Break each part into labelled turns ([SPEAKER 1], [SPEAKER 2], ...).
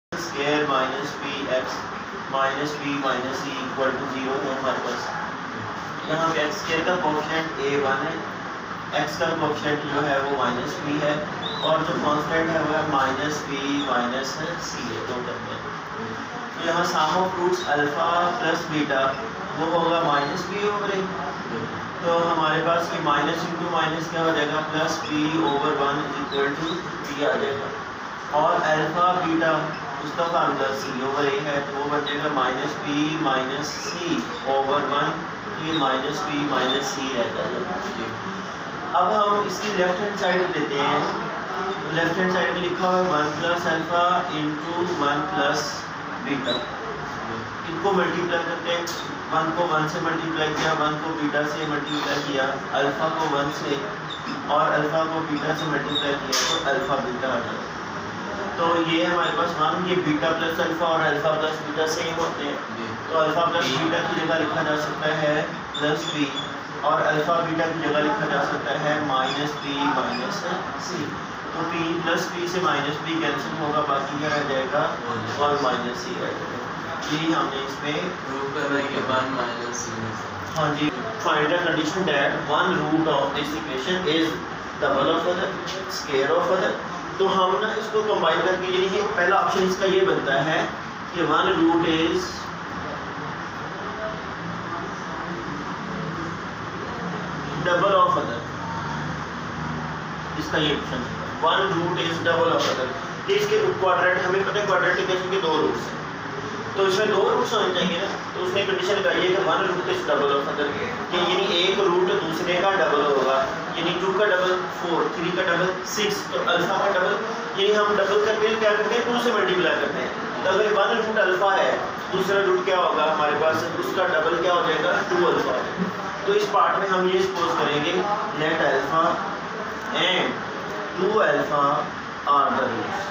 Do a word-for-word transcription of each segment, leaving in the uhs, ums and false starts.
[SPEAKER 1] Square minus P X minus B minus C equal to zero है हमारे पास। यहाँ पे एक्स स्केयर का कोएफिशिएंट ए वन है, एक्स का कोएफिशिएंट जो है वो माइनस बी है और जो कांस्टेंट है वो है माइनस बी माइनस सी है दो टर्म में। तो यहाँ sum of roots alpha plus beta वो होगा माइनस बी ओवर ए। तो हमारे पास ये माइनस इंटू माइनस क्या हो जाएगा plus B over one is equal to B आ जाएगा और अल्फा बीटा उसका फार्मूला सी ओवर ए है तो वो बन जाएगा minus B minus C over one, ये माइनस बी माइनस सी रहता है। अब हम इसकी लेफ्ट हैंड साइड लेते हैं। लेफ्ट हैंड साइड में लिखा हुआ है one plus alpha into one plus beta. इनको मल्टीप्लाई करते हैं, वन को वन से मल्टीप्लाई किया, वन को बीटा से मल्टीप्लाई किया, अल्फा को वन से और अल्फा को बीटा से मल्टीप्लाई किया तो अल्फा बीटा आ जाएगा। तो ये हमारे पास वन, ये बीटा प्लस अल्फा और अल्फा प्लस बीटा सेम होते हैं तो अल्फा प्लस बीटा की जगह लिखा जा सकता है प्लस बी और अल्फा बीटा की जगह लिखा जा सकता है माइनस बी माइनस सी। तो पी प्लस बी से माइनस बी कैंसिल होगा, बाकी क्या रह जाएगा और माइनस सी रह जाएगा। यही हमने इसमें
[SPEAKER 2] प्रूव करना है कि वन माइनस सी।
[SPEAKER 1] हाँ जी, find the condition that one root of this equation is double of other square of other. तो हम ना इसको कंबाइन करके यानी कि पहला ऑप्शन इसका ये बनता है कि one root is double of other. इसका ये option one root is double of other. इसके क्वाड्रेट हमें पता है क्वाड्रेटिक इक्वेशन के दो रूट्स हैं तो इसमें दो रूट्स होने चाहिए ना। तो उसने कंडीशन लगाई है कि one root is double of other कि यानी एक रूट दूसरे का डबल होगा, यानी टू का डबल फोर, थ्री का डबल सिक्स, तो अल्फा का डबल यानी हम डबल करके क्या करते हैं टू से मल्टीप्लाई करते हैं। तो अगर वन रूट अल्फा है दूसरा रूट क्या होगा हमारे पास उसका डबल क्या हो जाएगा टू अल्फा। तो इस पार्ट में हम ये सपोज करेंगे let alpha and two alpha are the roots.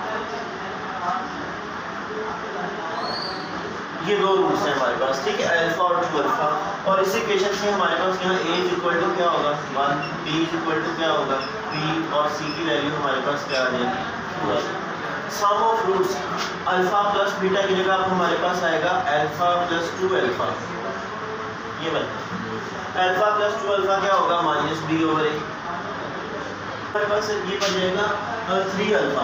[SPEAKER 1] ये दो रूट्स हैं हमारे पास, ठीक है, अल्फा और टू अल्फा। और इस इक्वेशन से हमारे पास यहाँ a इज इक्वल टू क्या होगा one, b is equal to क्या होगा b और c की वैल्यू हमारे पास क्या आ जाएगी। Sum of roots alpha plus beta की जगह अब हमारे पास आएगा अल्फा प्लस टू अल्फा। ये बनता अल्फा प्लस टू अल्फा क्या होगा माइनस बी ओवर ए। हमारे पास ये बन जाएगा थ्री अल्फा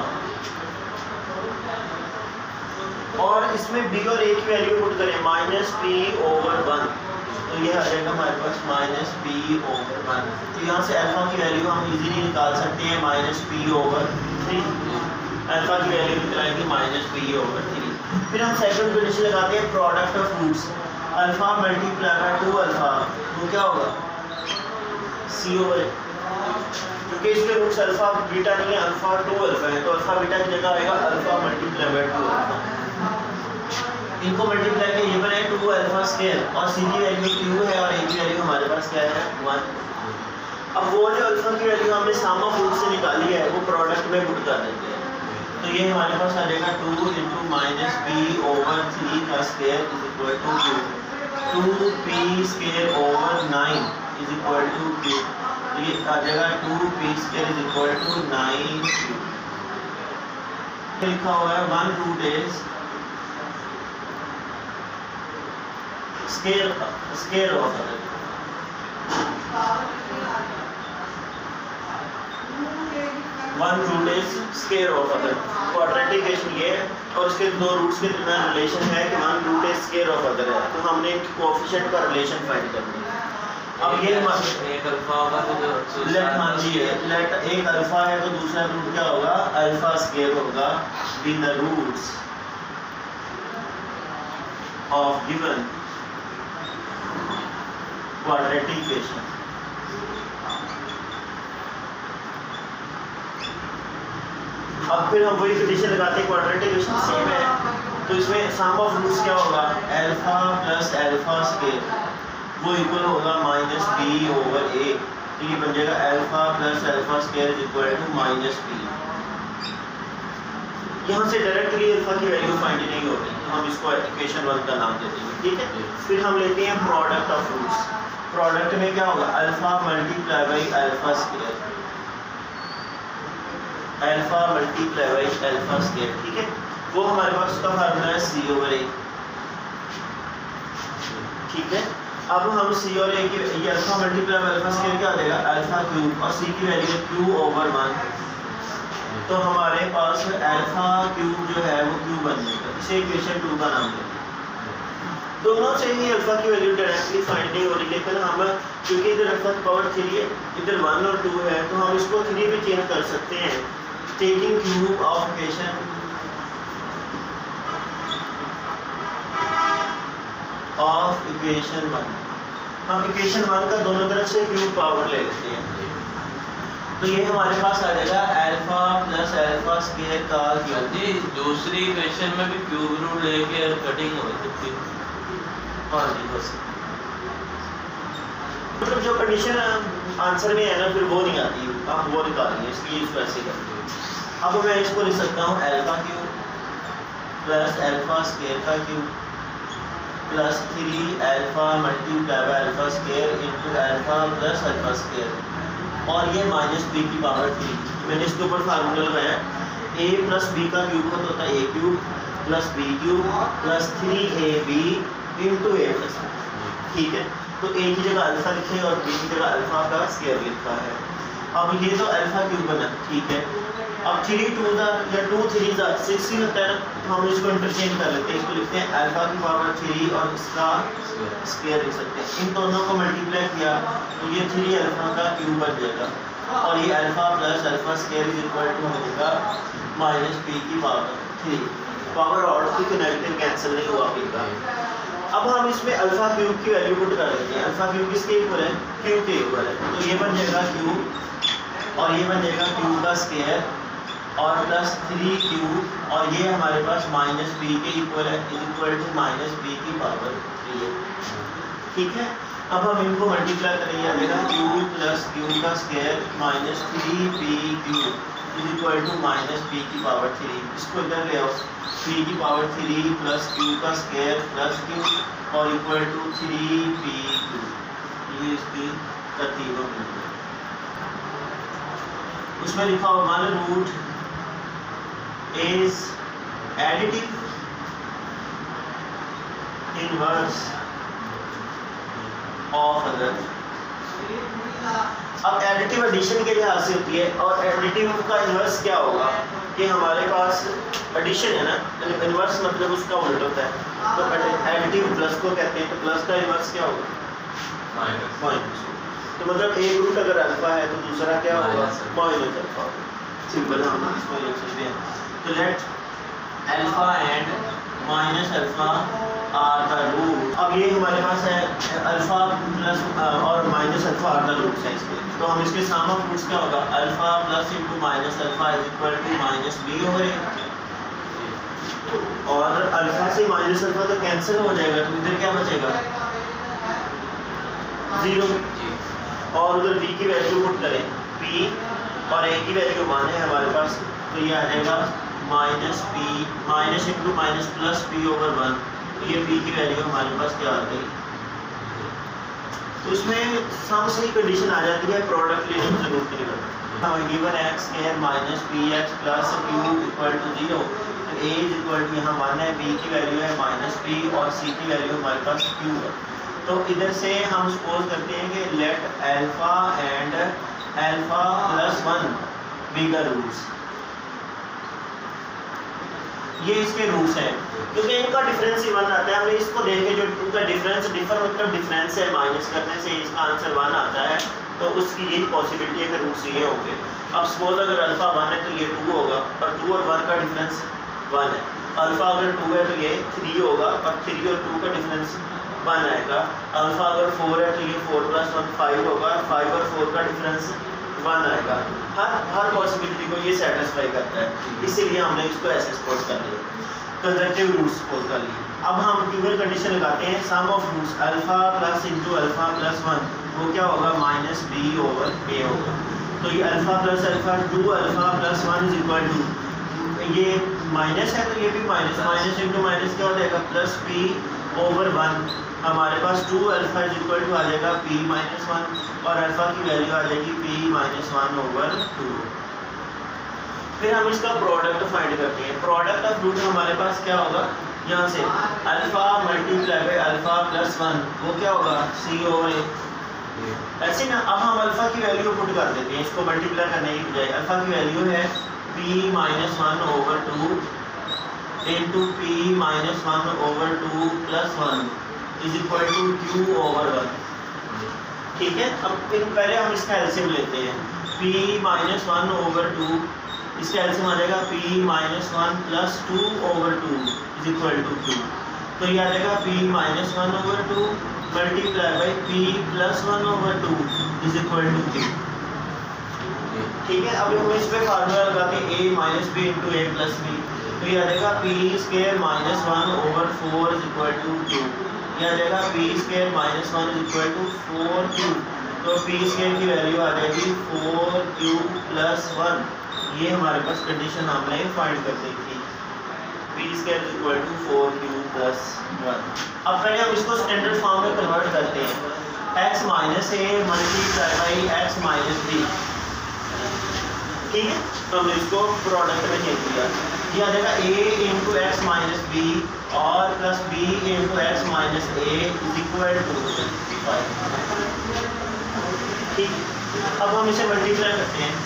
[SPEAKER 1] और इसमें b और a की वैल्यू पुट करें माइनस बी ओवर वन तो ये आ जाएगा हमारे पास माइनस बी ओवर वन। तो यहाँ से अल्फा की वैल्यू हम इजीली निकाल सकते हैं minus B over three. Alpha की वैल्यू निकालेंगे माइनस बी ओवर थ्री। फिर हम सेकंड कंडीशन लगाते हैं product of roots alpha multiply by two alpha तो क्या होगा सी ओवर ए। क्योंकि इसके रूट्स अल्फा बीटा नहीं है, अल्फा टू अल्फा है तो अल्फा बीटा की जगह आएगा alpha multiply by two alpha. इनको मल्टीप्लाई के ये बनाए टू अल्फा स्क्वायर और सी की वैल्यू क्यू है और ए की वैल्यू हमारे पास क्या है वन। अब वो जो अल्फा की वैल्यू हमने सम ऑफ रूट से निकाली है वो प्रोडक्ट में पुट कर देते हैं। तो ये हमारे पास आ जाएगा two into minus B over three का square is equal to Q, two P square over nine is equal to Q. तो ये आ जाएगा two P square is equal to nine Q. लिखा हुआ है one root is square square of other. One root is square of other. Quadratic equation ये है और उसके दो रूट्स के दरमियान रिलेशन है कि one root is square of other है तो हमने कोएफिशिएंट का रिलेशन फाइंड करना है। अब ये
[SPEAKER 2] एक अल्फा होगा तो
[SPEAKER 1] लेट मान लीजिए लेट एक अल्फा है तो दूसरा रूट क्या होगा अल्फा स्केयर होगा with the roots of given quadratic equation. अब फिर हम वही कंडीशन लगाते हैं क्वाड्रेटिक इक्वेशन सेम है तो इसमें सम ऑफ रूट्स क्या होगा अल्फा प्लस अल्फा स्क्वायर वो इक्वल होगा माइनस बी ओवर ए। तो ये बन जाएगा alpha plus alpha square is equal to minus B. यहाँ से डायरेक्टली अल्फा की वैल्यू फाइंड नहीं होती तो हम इसको इक्वेशन वन का नाम देते हैं, ठीक है। फिर हम लेते हैं प्रोडक्ट ऑफ रूट्स। प्रोडक्ट में क्या होगा alpha multiply by alpha square, alpha multiply by alpha square, ठीक है। वो हमारे पास उसका फार्मूला है सी ओवर ए। ठीक है, अब हम सी और ए की ये alpha multiply by alpha square क्या आ जाएगा, अल्फा क्यूब, और सी की वैल्यू है क्यू ओवर वन। तो हमारे पास अल्फा क्यूब जो है वो क्यू बन जाएगा, इसे इक्वेशन टू का नाम देंगे। दोनों से ही अल्फा की वैल्यू डायरेक्टली फाइंड नहीं हो रही, लेकिन हम क्योंकि इधर अल्फा की पावर थ्री है, इधर वन और टू है, तो हम इसको थ्री भी चेंज कर सकते हैं, taking cube of equation of equation one. हम इक्वेशन वन का दोनों तरफ से क्यूब पावर ले लेते हैं, तो ये हमारे पास आ जाएगा अल्फा प्लस अल्फा स्क्वायर का क्यूब।
[SPEAKER 2] जी दूसरी इक्वेशन में भी क्यूब रूट लेके कटिंग हो सकती है।
[SPEAKER 1] हाँ जी, बस मतलब जो कंडीशन आंसर में है ना फिर वो नहीं आती, आप वो निकालिए, इसलिए इसको ऐसे करते हैं। अब मैं इसको लिख सकता हूँ alpha cube plus alpha square का cube plus three alpha multiply by alpha square into alpha plus alpha square, और ये माइनस बी की पावर थ्री। मैंने इसके ऊपर फार्मूला लगाया, ए प्लस बी का क्यूब होता है A cube plus B cube plus three A B into A plus. ठीक है, तो ए की जगह अल्फा लिखे और बी की जगह अल्फा का स्क्वायर लिखा है। अब ये तो अल्फा क्यूब बना, ठीक है। अब थ्री टू ज़ा या टू थ्री ज़ा सिक्स ही होता है ना, तो हम इसको इंटरचेंज कर लेते हैं, इसको लिखते हैं अल्फा की पावर थ्री और इसका स्क्वायर लिख सकते हैं। इन दोनों को मल्टीप्लाई किया तो ये थ्री अल्फा का क्यूब बन जाएगा, और ये alpha plus alpha square is equal to हो जाएगा माइनस पी की पावर थ्री। पावर और की नेगेटिव कैंसिल नहीं हुआ पी का। अब हम इसमें अल्फा क्यूब की वैल्यू पुट कर देते हैं। अल्फा क्यूब किसके इक्वल है, क्यूब के इक्वल है, तो ये बन जाएगा क्यूब और ये बन जाएगा क्यूब का स्क्वायर और प्लस थ्री क्यूब, और ये हमारे पास माइनस बी के इक्वल है, is equal to minus B की पावर थ्री है। ठीक है, अब हम इनको मल्टीप्लाई करेंगे, आ जाएगा क्यूब प्लस क्यूब का square minus three P cube is equal to minus B की पावर थ्री। इसको इधर ले आओ, थ्री की पावर थ्री प्लस क्यूब का स्क्वायर प्लस क्यूब और equal to three P cube, ये इसकी तरतीब है। उसमें लिखा हुआ मान root is additive inverse of other. अब एडिटिव एडिशन के लिहाज से होती है, और एडिटिव का इन्वर्स क्या होगा कि हमारे पास एडिशन है ना, इन्वर्स मतलब उसका उल्टा होता है, तो एडिटिव प्लस को कहते हैं, तो प्लस का इन्वर्स क्या होगा, माइनस। तो मतलब एक रूट अगर अल्फा है तो दूसरा क्या होगा, माइनस अल्फा। सिंपल हम इसको लिख सकते हैं, तो let alpha and minus alpha are the root. अब ये हमारे पास है अल्फा प्लस और minus alpha are the roots है इसके, तो हम इसके सम ऑफ रूट्स क्या होगा, alpha plus into minus alpha is equal to minus B over A, और अल्फा से माइनस अल्फा तो कैंसिल हो जाएगा, तो इधर क्या बचेगा, जीरो, और उधर बी की वैल्यू पुट करें पी और ए की वैल्यू वन है हमारे पास, तो ये आ जाएगा minus P minus into minus plus P over one, तो ये पी की वैल्यू हमारे पास क्या आ गई। तो इसमें सम से ही कंडीशन आ जाती है, प्रोडक्ट लेने की जरूरत नहीं पड़ती। हमें given X square minus P X plus Q equal to zero, तो ए इज इक्वल टू यहाँ वन है, बी की वैल्यू है माइनस पी और सी की वैल्यू हमारे पास क्यू है। तो इधर से हम सपोज करते हैं कि let alpha and alpha plus one be the roots, ये इसके रूट्स हैं, क्योंकि इनका डिफरेंस ही वन आता है। हमने इसको देखे जो इनका डिफरेंस डिफर मतलब डिफरेंस है, माइनस करने से इसका आंसर वन आता है, तो उसकी यही पॉसिबिलिटी है कि रूट्स ये होंगे। अब सपोज अगर अल्फा वन है तो ये टू होगा, और टू और वन का डिफरेंस वन है। अल्फा अगर टू है तो ये थ्री होगा, और थ्री और टू का डिफरेंस वन आएगा। अल्फा अगर फोर है तो ये फोर प्लस वन फाइव होगा, फाइव और फोर का डिफरेंस वन आएगा। हर हर पॉसिबिलिटी को ये सेटिस्फाई करता है, इसीलिए हमने इसको ऐसे सपोज कर लिया, कंजर्वेटिव रूट्स सपोज कर लिए। अब हम गिवन कंडीशन लगाते हैं, sum of roots alpha plus into alpha plus one, वो क्या होगा, माइनस बी ओवर ए होगा। तो ये alpha plus alpha two alpha plus one is equal to, ये माइनस है तो ये भी माइनस, माइनस इंटू माइनस क्या हो जाएगा, प्लस पी ओवर वन। हमारे पास two alpha is equal to आ जाएगा पी माइनस वन, और अल्फा की वैल्यू आ जाएगी P minus one over two. फिर हम इसका प्रोडक्ट फाइंड करते हैं। प्रोडक्ट ऑफ रूट हमारे पास क्या होगा, यहाँ से alpha multiply by alpha plus one, वो क्या होगा सी ओवर ए। ऐसे ना अब हम अल्फा की वैल्यू पुट कर देते हैं, इसको मल्टीप्लाई करने की बजाय। अल्फा की वैल्यू है P minus one over two into P minus one over two plus one is equal to Q over one. ठीक है, अब इन पहले हम इसका एलसीएम लेते हैं। p minus one over two, इसका एलसीएम आ जाएगा p minus one plus two over two is equal to Q. तो ये आ जाएगा p minus one over two multiply by p plus one over two is equal to Q. ठीक है, अब हम इस पे फार्मूला लगाते हैं a minus B into A plus B. तो ये आ जाएगा P square minus one over four is equal to Q. ये आ जाएगा P square minus one is equal to four Q. तो पी स्क्वायर की वैल्यू आ जाएगी फोर क्यू प्लस वन। ये हमारे पास कंडीशन हमने फाइंड कर दी थी, P square is equal to four Q plus one. अब पहले हम इसको स्टैंडर्ड फॉर्म में कन्वर्ट करते हैं, X minus A multiply by X minus B. ठीक है, तो हमने इसको प्रोडक्ट में चेंज किया। ये आ जाएगा a into X minus B और plus b into X minus A is equal to five. ठीक, अब हम इसे मल्टीप्लाई करते हैं।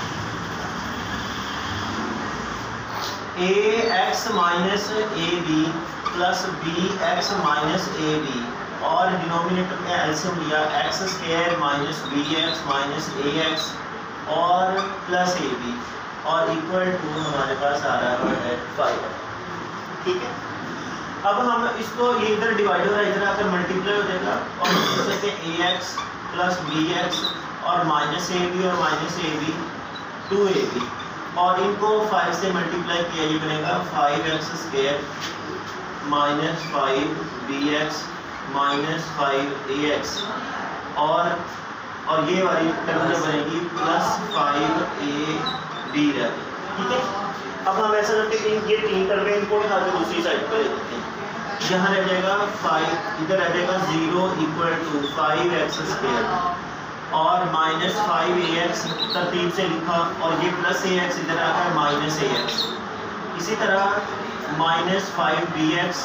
[SPEAKER 1] a X minus A B plus B X minus A B और डिनोमिनेटर में एलसीएम लिया X square minus B X minus A X और प्लस ए बी और इक्वल टू हमारे पास आ रहा है फाइव। ठीक है, अब हम इसको, ये इधर डिवाइड हो रहा है, इधर आकर मल्टीप्लाई हो जाएगा और लिख सकते हैं A X plus B X और माइनस ए बी और minus A B two A B और इनको फाइव से मल्टीप्लाई किया, ये बनेगा five X square minus five B X minus five A X और और ये वाली टर्म जो बनेगी प्लस फाइव ए बी रहती है। ठीक है, अब हम ऐसा करते हैं, ये तीन टर्म है, इनको उठा के दूसरी साइड पर ले लेते हैं। यहाँ रह जाएगा फाइव, इधर रह जाएगा zero equal to five X square और माइनस फाइव ए एक्स तरतीब से लिखा और ये प्लस ए एक्स इधर आता है माइनस ए एक्स। इसी तरह माइनस फाइव बी एक्स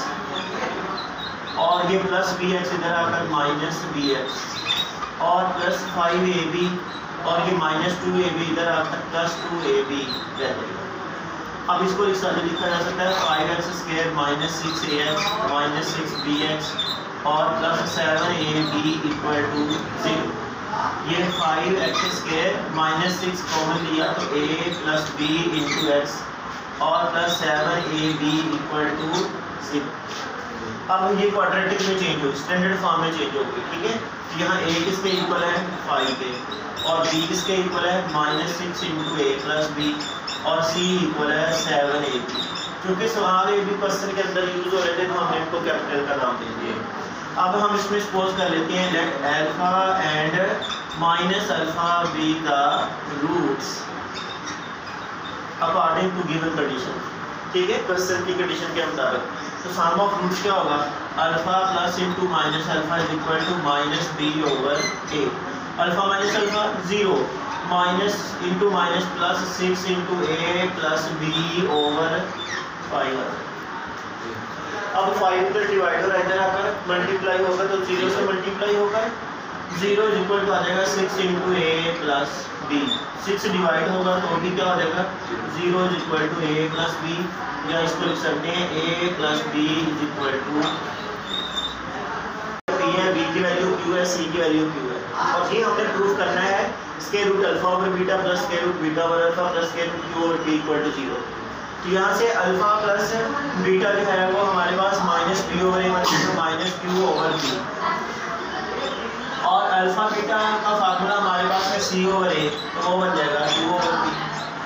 [SPEAKER 1] और ये प्लस बी एक्स इधर आकर माइनस बी एक्स और प्लस फाइव ए बी और ये माइनस टू ए बी इधर आकर प्लस टू ए बी रह जाएगा। अब इसको इस तरह लिखा जा सकता है five X square minus six A X minus six B X और plus seven A B equal to zero. ये five X square minus six common लिया तो A plus B into X और plus seven A B equal to zero. अब ये quadratic में change हो, standard form में चेंज होगी। ठीक है, यहाँ ए किसके इक्वल है फाइव के और बी किसके इक्वल है minus six into A plus B और सी इक्वल है सेवन ए बी। क्योंकि सवाल ए बी क्वेश्चन के अंदर यूज हो रहे थे तो हमने इनको कैपिटल का नाम दे दिया। अब हम इसमें सपोज कर लेते हैं let alpha and minus alpha be the roots according to given condition. ठीक है, क्वेश्चन की कंडीशन के मुताबिक। तो सम ऑफ रूट्स क्या होगा, alpha plus into minus alpha is equal to minus B over A. Alpha minus alpha zero, minus into minus plus six into A plus B over five. अब five इधर divide हो रहा है, इधर आकर multiply होगा तो जीरो से मल्टीप्लाई होगा, जीरो इज इक्वल टू आ जाएगा six into A plus B. Six divide होगा तो भी क्या हो जाएगा zero is equal to A plus B, या इसको लिख सकते हैं A plus B is equal to P है, बी की वैल्यू क्यू है, सी की वैल्यू क्यू है। और ये हमने प्रूव करना है square root alpha over beta plus square root beta over alpha plus square root Q over T equal to zero. तो यहाँ से अल्फा प्लस बीटा जो है वो हमारे पास minus P over A minus Q over B और alpha beta का फार्मूला हमारे पास है सी ओवर ए, तो वो बन जाएगा क्यू ओवर बी।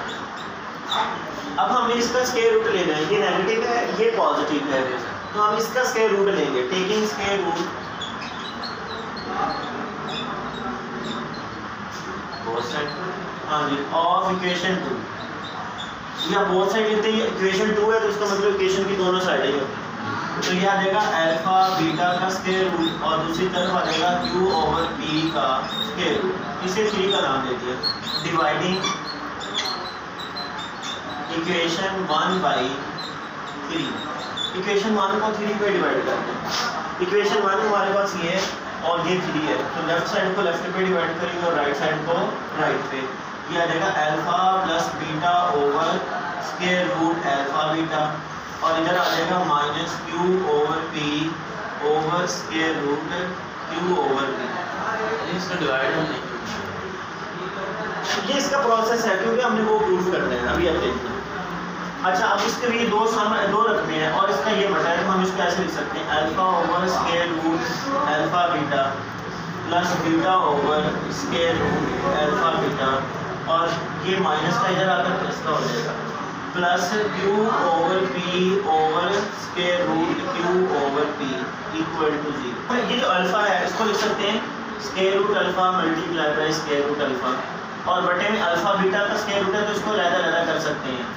[SPEAKER 1] अब हमें इसका स्क्वायर रूट लेना है, ये नेगेटिव है ये पॉजिटिव है, तो हम इसका स्क्वायर रूट लेंगे। टेकिंग स्क्वायर रूट हाँ जी ऑफ इक्वेशन टू, या बोथ साइड लेते हैं, इक्वेशन टू है तो इसका मतलब इक्वेशन की दोनों साइडें होती हैं। तो ये आ जाएगा अल्फा बीटा का स्क्वायर रूट और दूसरी तरफ आ जाएगा क्यू ओवर बी का स्क्वायर रूट। इसे थ्री का नाम दे दिया। Dividing equation one by three, equation one को थ्री पे डिवाइड करते हैं। इक्वेशन वन हमारे पास ये है और ये थ्री है, तो लेफ्ट साइड को लेफ्ट पे डिवाइड करेंगे और राइट साइड को राइट पे। ये आ जाएगा alpha plus beta over square root alpha beta, और इधर आ जाएगा minus Q over P over square root Q over P.
[SPEAKER 2] इसको डिवाइड हम नहीं,
[SPEAKER 1] ये इसका प्रोसेस है क्योंकि हमने वो प्रूफ करना है अभी। अब देखना, अच्छा अब इसके लिए दो सम दो रकमें हैं और इसका ये बटा है, तो हम इसको ऐसे लिख सकते हैं alpha over square root alpha beta plus beta over square root alpha beta, और ये माइनस का इधर आकर प्लस का हो जाएगा, plus Q over P over square root Q over P equal to zero. ये जो अल्फा है इसको लिख सकते हैं square root alpha multiply by square root alpha, और बटे में अल्फा बीटा का स्क्वायर रूट है तो इसको लहदा लहदा कर सकते हैं,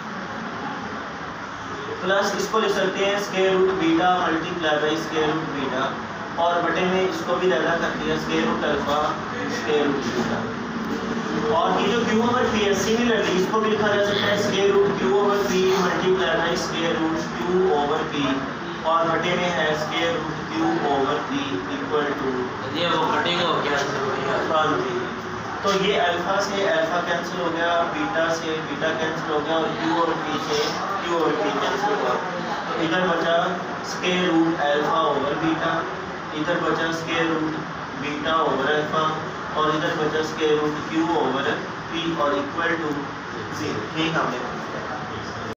[SPEAKER 1] प्लस इसको लिख सकते हैं square root beta multiply by square root beta, और बटे में इसको भी लहदा कर दिया square root alpha square root beta. और ये जो क्यू ओवर पी है सिमिलरली इसको भी लिखा जा सकता है square root Q over P multiply by square root Q over P, और बटे में है square root Q over P equal to,
[SPEAKER 2] ये वो कटिंग हो गया
[SPEAKER 1] हाँ जी। तो ये अल्फा से अल्फा कैंसिल हो गया, बीटा से बीटा कैंसिल हो गया, और क्यू और पी से क्यू और पी कैंसिल हुआ, तो इधर बचा square root alpha over beta, इधर बचा square root beta over alpha, और इधर बचा square root Q over P, और इक्वल टू जीरो। ठीक हमने